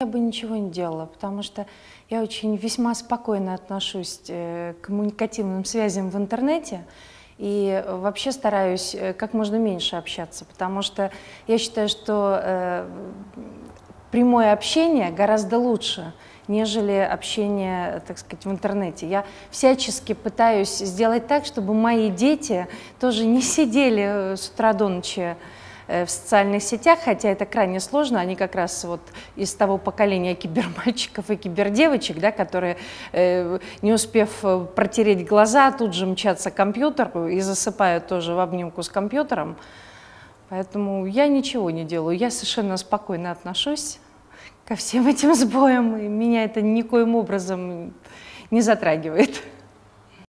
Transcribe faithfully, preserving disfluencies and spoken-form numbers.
Я бы ничего не делала, потому что я очень весьма спокойно отношусь к коммуникативным связям в интернете и вообще стараюсь как можно меньше общаться, потому что я считаю, что э, прямое общение гораздо лучше, нежели общение, так сказать, в интернете. Я всячески пытаюсь сделать так, чтобы мои дети тоже не сидели с утра до ночи в социальных сетях, хотя это крайне сложно, они как раз вот из того поколения кибермальчиков и кибердевочек, да, которые, э, не успев протереть глаза, тут же мчатся к компьютеру и засыпают тоже в обнимку с компьютером. Поэтому я ничего не делаю, я совершенно спокойно отношусь ко всем этим сбоям, и меня это никоим образом не затрагивает.